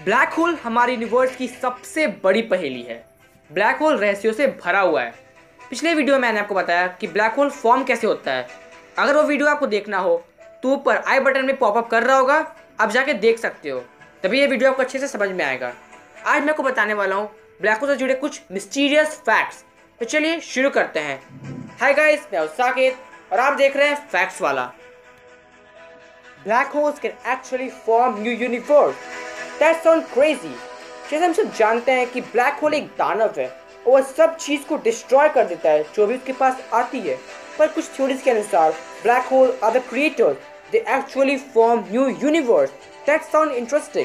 Black hole हमारे universe की सबसे बड़ी पहेली है। ब्लैक होल रहस्यों से भरा हुआ है। पिछले वीडियो में मैंने आपको बताया कि ब्लैक होल फॉर्म कैसे होता है। अगर वो वीडियो आपको देखना हो तो ऊपर आई बटन में पॉपअप कर रहा होगा, आप जाके देख सकते हो, तभी ये वीडियो आपको अच्छे से समझ में आएगा। आज मैं आपको बताने वाला हूँ ब्लैक होल से जुड़े कुछ मिस्टीरियस फैक्ट्स। तो चलिए शुरू करते हैं। हाय गाइस, मैं हूं साकेत और आप देख रहे हैं फैक्ट्स वाला। Black holes can actually form new universe. That sounds crazy. जैसे हम सब जानते हैं कि ब्लैक होल एक दानव है और वह सब चीज़ को डिस्ट्रॉय कर देता है जो भी उसके पास आती है। पर कुछ थ्योरीज के अनुसार black hole are the creators, they actually form new universe. That sound interesting.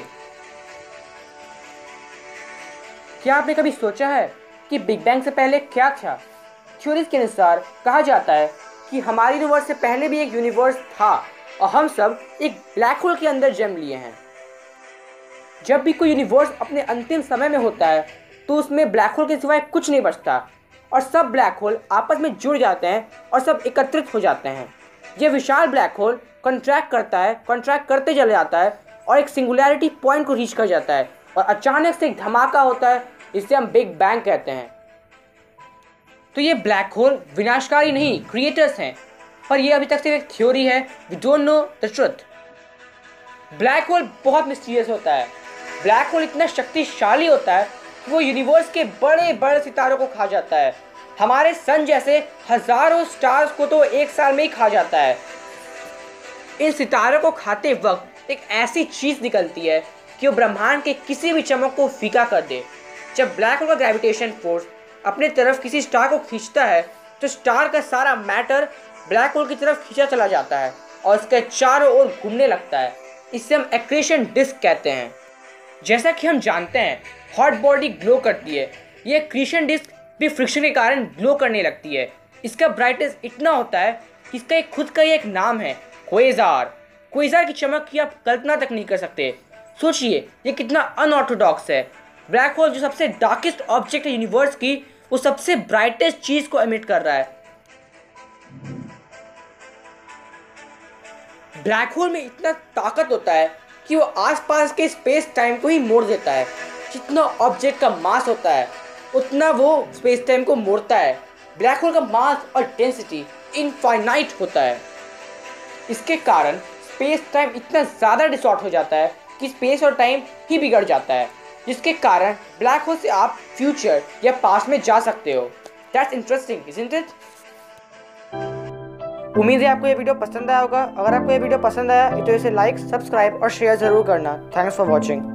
क्या आपने कभी सोचा है कि बिग बैंग से पहले क्या था? थ्योरीज के अनुसार कहा जाता है कि हमारे यूनिवर्स से पहले भी एक यूनिवर्स था और हम सब एक ब्लैक होल के अंदर जन्म लिए हैं। जब भी कोई यूनिवर्स अपने अंतिम समय में होता है तो उसमें ब्लैक होल के सिवाय कुछ नहीं बचता और सब ब्लैक होल आपस में जुड़ जाते हैं और सब एकत्रित हो जाते हैं। यह विशाल ब्लैक होल कॉन्ट्रैक्ट करते चले जाता है और एक सिंगुलैरिटी पॉइंट को रीच कर जाता है और अचानक से एक धमाका होता है, जिसे हम बिग बैंग कहते हैं। तो ये ब्लैक होल विनाशकारी नहीं, क्रिएटर्स हैं, पर यह अभी तक सिर्फ एक थ्योरी है। We don't know the truth. Black hole बहुत मिस्टीरियस होता है। ब्लैक होल इतना शक्तिशाली होता है कि वो यूनिवर्स के बड़े बड़े सितारों को खा जाता है। हमारे सन जैसे हजारों स्टार्स को तो एक साल में ही खा जाता है। इन सितारों को खाते वक्त एक ऐसी चीज़ निकलती है कि वो ब्रह्मांड के किसी भी चमक को फीका कर दे। जब ब्लैक होल का ग्रेविटेशन फोर्स अपने तरफ किसी स्टार को खींचता है तो स्टार का सारा मैटर ब्लैक होल की तरफ खींचा चला जाता है और इसके चारों ओर घूमने लगता है। इसे हम एक्रेशन डिस्क कहते हैं। जैसा कि हम जानते हैं हॉट बॉडी ग्लो करती है, ये एक्रेशन डिस्क भी फ्रिक्शन के कारण ग्लो करने लगती है। इसका ब्राइटनेस इतना होता है कि इसका एक खुद का ही एक नाम है, क्वेजार। क्वेजार की चमक की आप कल्पना तक नहीं कर सकते। सोचिए ये कितना अनऑर्थोडॉक्स है। ब्लैक होल जो सबसे डार्केस्ट ऑब्जेक्ट है यूनिवर्स की, वो सबसे ब्राइटेस्ट चीज़ को एमिट कर रहा है। ब्लैक होल में इतना ताकत होता है कि वो आसपास के स्पेस टाइम को ही मोड़ देता है। जितना ऑब्जेक्ट का मास होता है उतना वो स्पेस टाइम को मोड़ता है। ब्लैक होल का मास और डेंसिटी इनफाइनाइट होता है। इसके कारण स्पेस टाइम इतना ज़्यादा डिसॉर्ट हो जाता है कि स्पेस और टाइम ही बिगड़ जाता है, जिसके कारण ब्लैक होल से आप फ्यूचर या पास्ट में जा सकते हो। That's interesting, isn't it? उम्मीद है आपको ये वीडियो पसंद आया होगा। अगर आपको ये वीडियो पसंद आया तो इसे लाइक, सब्सक्राइब और शेयर ज़रूर करना। Thanks for watching.